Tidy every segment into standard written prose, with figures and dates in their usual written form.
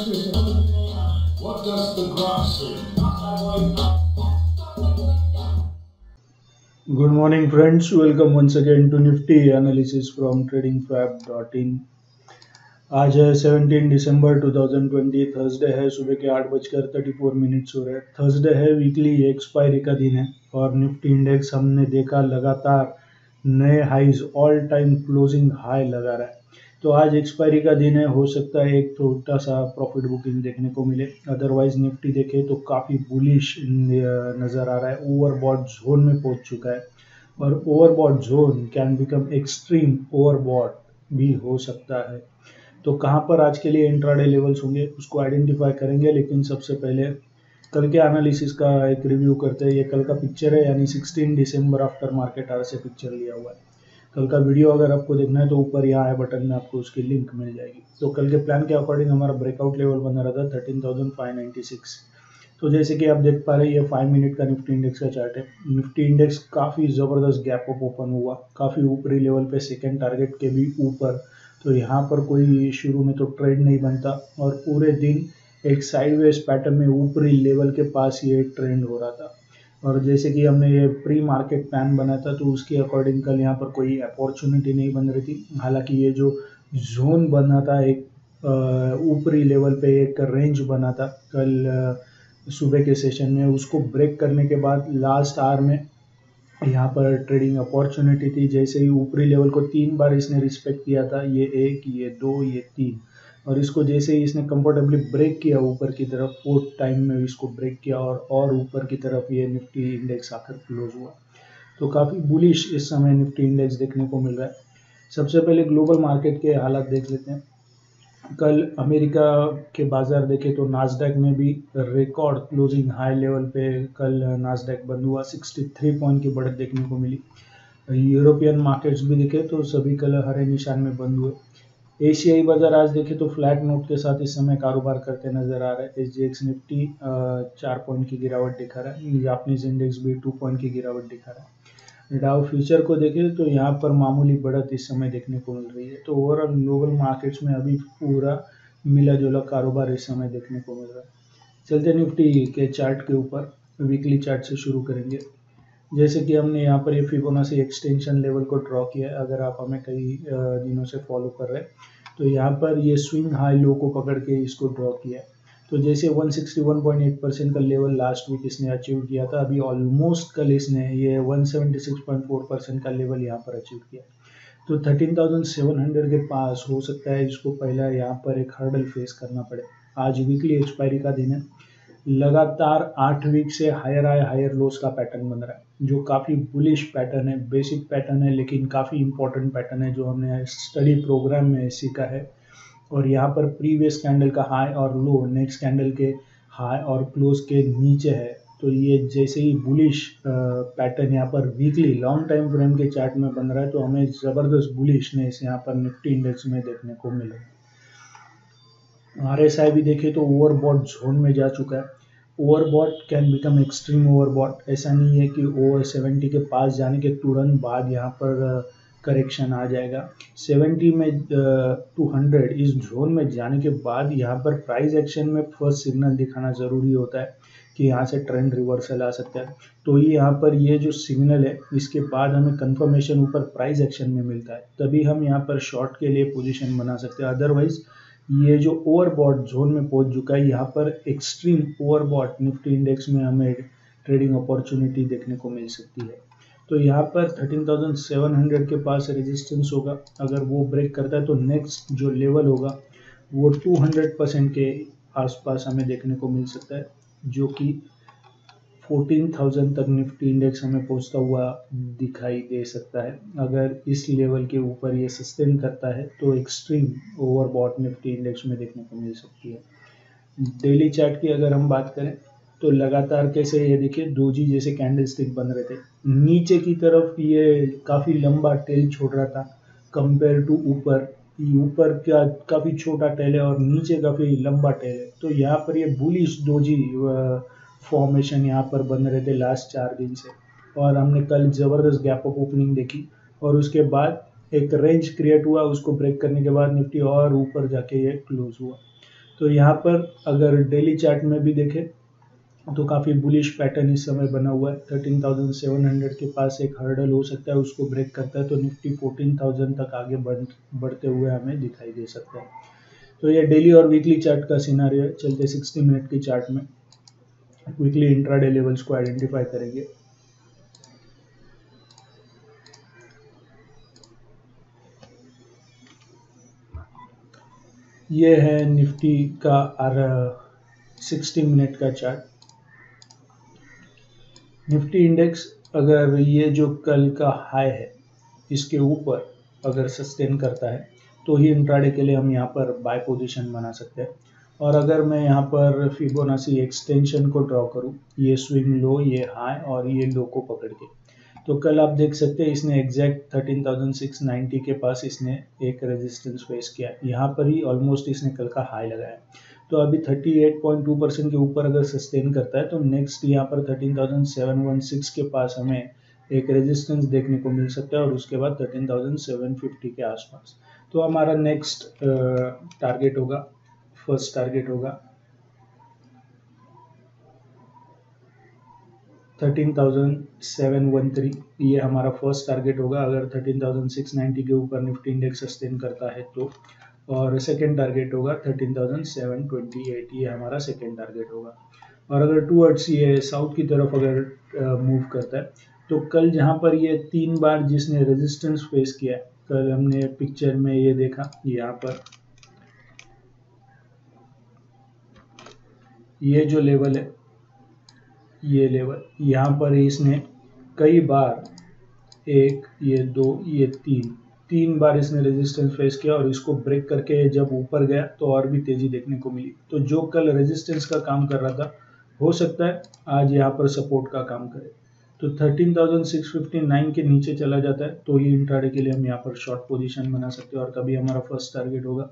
question. What does the graph say? Good morning friends, welcome once again to Nifty analysis from tradingfab.in। आज है 17 दिसंबर 2020, Thursday है, सुबह के 8:34 हो रहे हैं। थर्सडे है, वीकली एक्सपायरी का दिन है और निफ्टी इंडेक्स हमने देखा लगातार नए highs all time closing high लगा रहा है। तो आज एक्सपायरी का दिन है, हो सकता है एक छोटा सा प्रॉफिट बुकिंग देखने को मिले। अदरवाइज निफ्टी देखे तो काफ़ी बुलिश नज़र आ रहा है, ओवरबॉट जोन में पहुंच चुका है और overbought zone can become extreme overbought भी हो सकता है। तो कहाँ पर आज के लिए इंट्राडे लेवल्स होंगे उसको आइडेंटिफाई करेंगे, लेकिन सबसे पहले कल के एनालिसिस का एक रिव्यू करते हैं। ये कल का पिक्चर है, यानी 16 दिसंबर आफ्टर मार्केट आवर से पिक्चर लिया हुआ है। कल का वीडियो अगर आपको देखना है तो ऊपर यहाँ है बटन में आपको उसकी लिंक मिल जाएगी। तो कल के प्लान के अकॉर्डिंग हमारा ब्रेकआउट लेवल बना रहा था 13,596। तो जैसे कि आप देख पा रहे हैं, ये 5 मिनट का निफ्टी इंडेक्स का चार्ट है। निफ्टी इंडेक्स काफ़ी ज़बरदस्त गैप अप ओपन हुआ, काफ़ी ऊपरी लेवल पे, सेकेंड टारगेट के भी ऊपर। तो यहाँ पर कोई शुरू में तो ट्रेड नहीं बनता और पूरे दिन एक साइडवेज पैटर्न में ऊपरी लेवल के पास ये ट्रेंड हो रहा था। और जैसे कि हमने ये प्री मार्केट प्लान बनाया था तो उसके अकॉर्डिंग कल यहाँ पर कोई अपॉर्चुनिटी नहीं बन रही थी। हालांकि ये जो जोन बना था, एक ऊपरी लेवल पे एक रेंज बना था कल सुबह के सेशन में, उसको ब्रेक करने के बाद लास्ट आवर में यहाँ पर ट्रेडिंग अपॉर्चुनिटी थी। जैसे ही ऊपरी लेवल को 3 बार इसने रिस्पेक्ट किया था, ये 1, ये 2, ये 3, और इसको जैसे ही इसने कंफर्टेबली ब्रेक किया ऊपर की तरफ, 4th टाइम में इसको ब्रेक किया और ऊपर की तरफ ये निफ्टी इंडेक्स आकर क्लोज हुआ। तो काफ़ी बुलिश इस समय निफ्टी इंडेक्स देखने को मिल रहा है। सबसे पहले ग्लोबल मार्केट के हालात देख लेते हैं। कल अमेरिका के बाजार देखे तो नास्डैक में भी रिकॉर्ड क्लोजिंग हाई लेवल पे कल नास्डैक बंद हुआ, 63 पॉइंट की बढ़त देखने को मिली। यूरोपियन मार्केट्स भी देखे तो सभी कल हरे निशान में बंद हुए। एशियाई बाजार आज देखे तो फ्लैट नोट के साथ इस समय कारोबार करते नजर आ रहा है। SGX निफ्टी 4 पॉइंट की गिरावट दिखा रहा है, जापानीज इंडेक्स भी 2 पॉइंट की गिरावट दिखा रहा है। डाउ फ्यूचर को देखें तो यहाँ पर मामूली बढ़त इस समय देखने को मिल रही है। तो ओवरऑल ग्लोबल मार्केट्स में अभी पूरा मिला जुला कारोबार इस समय देखने को मिल रहा है। चलते निफ्टी के चार्ट के ऊपर, वीकली चार्ट से शुरू करेंगे। जैसे कि हमने यहाँ पर ये फिबोनाची एक्सटेंशन लेवल को ड्रॉ किया है, अगर आप हमें कई दिनों से फॉलो कर रहे हैं तो यहाँ पर ये स्विंग हाई लो को पकड़ के इसको ड्रॉ किया है। तो जैसे 161.8% का लेवल लास्ट वीक इसने अचीव किया था, अभी ऑलमोस्ट कल इसने ये 176.4% का लेवल यहाँ पर अचीव किया। तो 13,700 के पास हो सकता है इसको पहला यहाँ पर एक हर्डल फेस करना पड़े। आज वीकली एक्सपायरी का दिन है, लगातार 8 वीक से हायर हाई हायर लोस का पैटर्न बन रहा है, जो काफ़ी बुलिश पैटर्न है, बेसिक पैटर्न है, लेकिन काफ़ी इंपॉर्टेंट पैटर्न है जो हमने स्टडी प्रोग्राम में सीखा है। और यहाँ पर प्रीवियस कैंडल का हाई और लो नेक्स्ट कैंडल के हाई और क्लोज के नीचे है। तो ये जैसे ही बुलिश पैटर्न यहाँ पर वीकली लॉन्ग टाइम फ्रेम के चार्ट में बन रहा है, तो हमें ज़बरदस्त बुलिशनेस यहाँ पर निफ्टी इंडेक्स में देखने को मिलेगा। RSI भी देखे तो ओवरबॉट जोन में जा चुका है। Overbought can become extreme overbought, ऐसा नहीं है कि ओवर 70 के पास जाने के तुरंत बाद यहाँ पर करेक्शन आ जाएगा। 70 में 200 इस जोन में जाने के बाद यहाँ पर प्राइस एक्शन में फर्स्ट सिग्नल दिखाना ज़रूरी होता है कि यहाँ से ट्रेंड रिवर्सल आ सकता है। तो ये यहाँ पर ये जो सिग्नल है, इसके बाद हमें कंफर्मेशन ऊपर प्राइस एक्शन में मिलता है, तभी हम यहाँ पर शॉर्ट के लिए पोजीशन बना सकते हैं। अदरवाइज ये जो ओवरबॉट जोन में पहुंच चुका है, यहाँ पर एक्सट्रीम ओवरबॉट निफ्टी इंडेक्स में हमें ट्रेडिंग अपॉर्चुनिटी देखने को मिल सकती है। तो यहाँ पर 13,700 के पास रेजिस्टेंस होगा, अगर वो ब्रेक करता है तो नेक्स्ट जो लेवल होगा वो 200% के आसपास हमें देखने को मिल सकता है, जो कि 14,000 तक निफ्टी इंडेक्स हमें पहुंचता हुआ दिखाई दे सकता है। अगर इस लेवल के ऊपर ये सस्टेन करता है तो एक्सट्रीम ओवरबॉट निफ्टी इंडेक्स में देखने को मिल सकती है। डेली चार्ट की अगर हम बात करें तो लगातार कैसे ये देखिए डोजी जैसे कैंडल स्टिक बन रहे थे, नीचे की तरफ ये काफ़ी लंबा टेल छोड़ रहा था कंपेयर टू ऊपर। ऊपर का काफ़ी छोटा टेल है और नीचे काफ़ी लंबा टेल है। तो यहाँ पर ये बुलिश डोजी फॉर्मेशन यहाँ पर बन रहे थे लास्ट 4 दिन से, और हमने कल ज़बरदस्त गैप अप ओपनिंग देखी और उसके बाद एक रेंज क्रिएट हुआ, उसको ब्रेक करने के बाद निफ्टी और ऊपर जाके ये क्लोज हुआ। तो यहाँ पर अगर डेली चार्ट में भी देखें तो काफ़ी बुलिश पैटर्न इस समय बना हुआ है। 13,700 के पास एक हर्डल हो सकता है, उसको ब्रेक करता है तो निफ्टी 14,000 तक आगे बढ़ते हुए हमें दिखाई दे सकता है। तो ये डेली और वीकली चार्ट का सिनारियो है। चलते 60 मिनट की चार्ट में वीकली इंट्राडे लेवल्स को आइडेंटिफाई करेंगे। ये है निफ्टी का 60 मिनट का चार्ट। निफ्टी इंडेक्स अगर ये जो कल का हाई है इसके ऊपर अगर सस्टेन करता है तो ही इंट्राडे के लिए हम यहाँ पर बाय पोजीशन बना सकते हैं। और अगर मैं यहाँ पर फिबोनाची एक्सटेंशन को ड्रॉ करूँ, ये स्विंग लो, ये हाई और ये लो को पकड़ के, तो कल आप देख सकते हैं इसने एग्जैक्ट 13,690 के पास इसने एक रेजिस्टेंस फेस किया। यहाँ पर ही ऑलमोस्ट इसने कल का हाई लगाया। तो अभी 38.2% के ऊपर अगर सस्टेन करता है तो नेक्स्ट यहाँ पर 13,716 के पास हमें एक रेजिस्टेंस देखने को मिल सकता है और उसके बाद 13,750 के आसपास। तो हमारा नेक्स्ट टारगेट होगा, फर्स्ट टारगेट होगा 13,713। ये हमारा फर्स्ट टारगेट होगा अगर 13,690 के ऊपर निफ्टी इंडेक्स सस्टेन करता है तो। और सेकेंड टारगेट होगा 13,728, ये हमारा सेकेंड टारगेट होगा। और अगर टूवर्ड्स ये साउथ की तरफ अगर मूव करता है तो कल जहाँ पर ये 3 बार जिसने रेजिस्टेंस फेस किया है, कल हमने पिक्चर में ये देखा, यहाँ पर ये जो लेवल है, ये लेवल यहाँ पर इसने कई बार, एक, ये दो, ये तीन बार इसने रेजिस्टेंस फेस किया और इसको ब्रेक करके जब ऊपर गया तो और भी तेजी देखने को मिली। तो जो कल रेजिस्टेंस का काम कर रहा था हो सकता है आज यहाँ पर सपोर्ट का काम करे। तो 13,659 के नीचे चला जाता है तो ही इंट्राडे के लिए हम यहाँ पर शॉर्ट पोजीशन बना सकते हैं और तभी हमारा फर्स्ट टारगेट होगा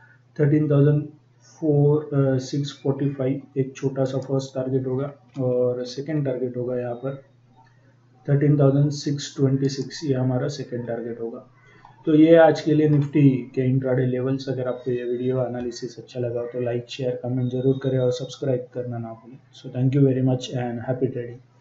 13,645, एक छोटा सा फर्स्ट टारगेट होगा। और सेकेंड टारगेट होगा यहाँ पर 13,626, ये हमारा सेकेंड टारगेट होगा। तो ये आज के लिए निफ्टी के इंट्राडे लेवल्स। अगर आपको ये वीडियो एनालिसिस अच्छा लगा तो लाइक, शेयर, कमेंट जरूर करें और सब्सक्राइब करना ना भूलें। So thank you very much and happy trading.